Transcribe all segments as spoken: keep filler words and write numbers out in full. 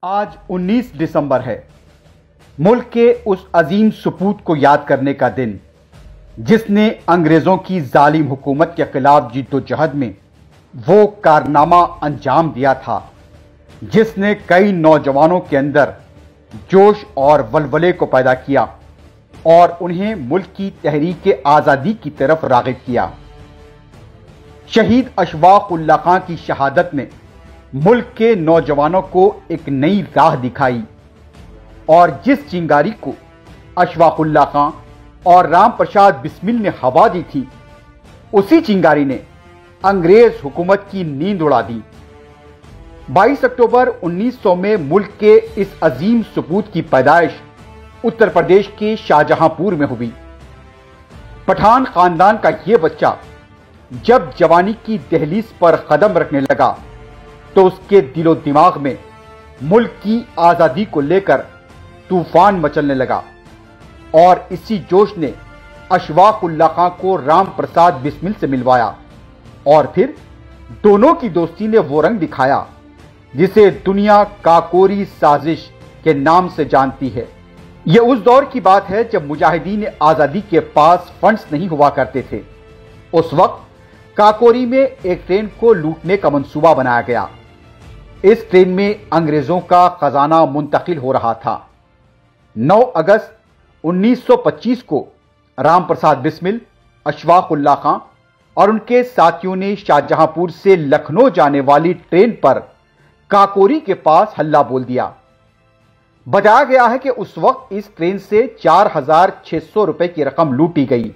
آج انیس دسمبر ہے، ملک کے اس عظیم سپوت کو یاد کرنے کا دن جس نے انگریزوں کی ظالم حکومت کے خلاف جد و جہد میں وہ کارنامہ انجام دیا تھا جس نے کئی نوجوانوں کے اندر جوش اور ولولے کو پیدا کیا اور انہیں ملک کی تحریک آزادی کی طرف راغب کیا۔ شہید اشفاق اللہ خان کی شہادت نے ملک کے نوجوانوں کو ایک نئی راہ دکھائی اور جس چنگاری کو اشفاق اللہ خان اور رام پرساد بسمل نے ہوا دی تھی، اسی چنگاری نے انگریز حکومت کی نیند اڑا دی۔ بائیس اکتوبر انیس سو میں ملک کے اس عظیم سپوت کی پیدائش اتر پردیش کے شاہجہاں پور میں ہوئی۔ پٹھان خاندان کا یہ بچہ جب جوانی کی دہلیز پر قدم رکھنے لگا تو اس کے دل و دماغ میں ملک کی آزادی کو لے کر طوفان مچلنے لگا، اور اسی جوش نے اشفاق اللہ خان کو رام پرساد بسمل سے ملوایا، اور پھر دونوں کی دوستی نے وہ رنگ دکھایا جسے دنیا کاکوری سازش کے نام سے جانتی ہے۔ یہ اس دور کی بات ہے جب مجاہدین آزادی کے پاس فنڈز نہیں ہوا کرتے تھے۔ اس وقت کاکوری میں ایک ٹرین کو لوٹنے کا منصوبہ بنایا گیا۔ اس ٹرین میں انگریزوں کا خزانہ منتقل ہو رہا تھا۔ نو اگست انیس سو پچیس کو رام پرساد بسمل، اشفاق اللہ خان اور ان کے ساتھیوں نے شاہجہاں پور سے لکھنؤ جانے والی ٹرین پر کاکوری کے پاس ہلہ بول دیا۔ بتایا گیا ہے کہ اس وقت اس ٹرین سے چار ہزار چھ سو روپے کی رقم لوٹی گئی۔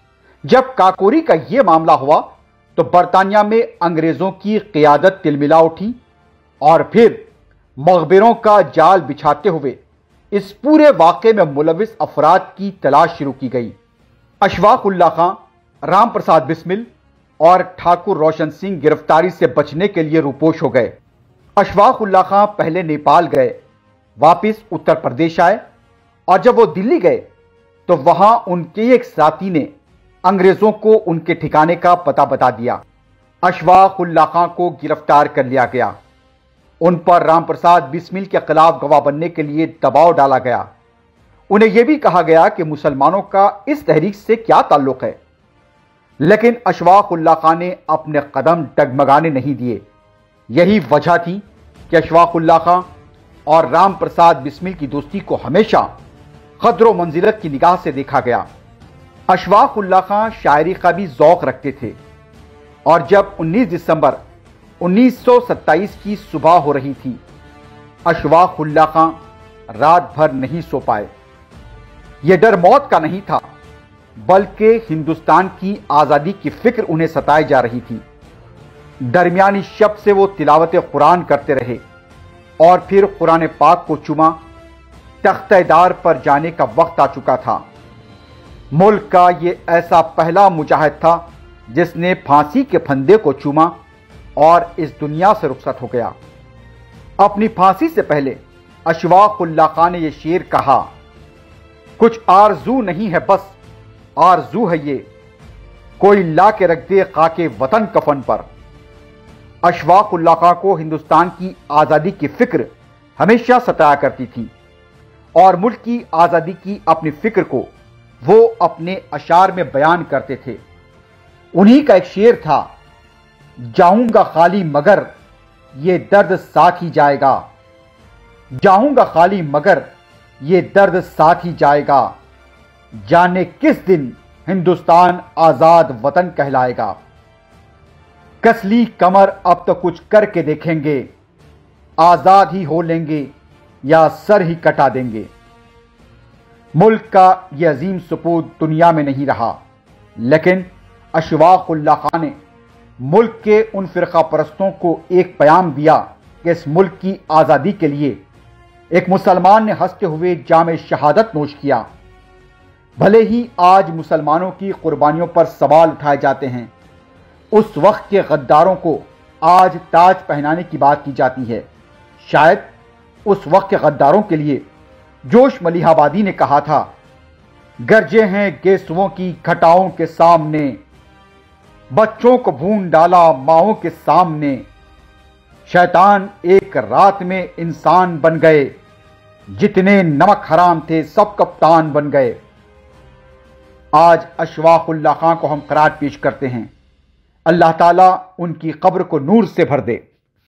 جب کاکوری کا یہ معاملہ ہوا تو برطانیہ میں انگریزوں کی قیادت تلملا اٹھی اور پھر مخبروں کا جال بچھاتے ہوئے اس پورے واقعے میں ملوث افراد کی تلاش شروع کی گئی۔ اشفاق اللہ خان، رام پرساد بسمل اور ٹھاکر روشن سنگھ گرفتاری سے بچنے کے لیے روپوش ہو گئے۔ اشفاق اللہ خان پہلے نیپال گئے، واپس اتر پردیش آئے، اور جب وہ دلی گئے تو وہاں ان کے ایک ساتھی نے انگریزوں کو ان کے ٹھکانے کا پتہ بتا دیا۔ اشفاق اللہ خان کو گرفتار کر لیا گیا۔ ان پر رام پرساد بسمل کے خلاف گواہ بننے کے لیے دباؤ ڈالا گیا۔ انہیں یہ بھی کہا گیا کہ مسلمانوں کا اس تحریک سے کیا تعلق ہے، لیکن اشفاق اللہ خان نے اپنے قدم ڈگمگانے نہیں دیے۔ یہی وجہ تھی کہ اشفاق اللہ خان اور رام پرساد بسمل کی دوستی کو ہمیشہ قدر و منزلت کی نگاہ سے دیکھا گیا۔ اشفاق اللہ خان شاعری کا بھی ذوق رکھتے تھے، اور جب انیس دسمبر انیس سو ستائیس کی صبح ہو رہی تھی، اشفاق اللہ خان رات بھر نہیں سو پائے۔ یہ ڈر موت کا نہیں تھا، بلکہ ہندوستان کی آزادی کی فکر انہیں ستائے جا رہی تھی۔ درمیانی شب سے وہ تلاوت قرآن کرتے رہے اور پھر قرآن پاک کو چوما۔ تختہ دار پر جانے کا وقت آ چکا تھا۔ ملک کا یہ ایسا پہلا مجاہد تھا جس نے پھانسی کے پھندے کو چوما اور اس دنیا سے رخصت ہو گیا۔ اپنی پھانسی سے پہلے اشفاق اللہ خان نے یہ شعر کہا، کچھ آرزو نہیں ہے بس آرزو ہے یہ، کوئی لا کے رکھ دے خاک وطن کفن پر۔ اشفاق اللہ خان کو ہندوستان کی آزادی کی فکر ہمیشہ ستایا کرتی تھی، اور ملک کی آزادی کی اپنی فکر کو وہ اپنے اشعار میں بیان کرتے تھے۔ انہی کا ایک شعر تھا، جاؤں گا خالی مگر یہ درد ساتھ ہی جائے گا، جاؤں گا خالی مگر یہ درد ساتھ ہی جائے گا، جانے کس دن ہندوستان آزاد وطن کہلائے گا، کسلی کمر اب تو کچھ کر کے دیکھیں گے، آزاد ہی ہو لیں گے یا سر ہی کٹا دیں گے۔ ملک کا یہ عظیم سپوت دنیا میں نہیں رہا، لیکن اشفاق اللہ خان نے ملک کے ان فرقہ پرستوں کو ایک پیام دیا کہ اس ملک کی آزادی کے لیے ایک مسلمان نے ہنستے ہوئے جام شہادت نوش کیا۔ بھلے ہی آج مسلمانوں کی قربانیوں پر سوال اٹھائے جاتے ہیں، اس وقت کے غداروں کو آج تاج پہنانے کی بات کی جاتی ہے۔ شاید اس وقت کے غداروں کے لیے جوش ملیح آبادی نے کہا تھا، گرجے ہیں گیسوؤں کی گھٹاؤں کے سامنے، بچوں کو بھون ڈالا ماؤں کے سامنے، شیطان ایک رات میں انسان بن گئے، جتنے نمک حرام تھے سب کپتان بن گئے۔ آج اشواق اللہ خان کو ہم خراج پیش کرتے ہیں، اللہ تعالیٰ ان کی قبر کو نور سے بھر دے۔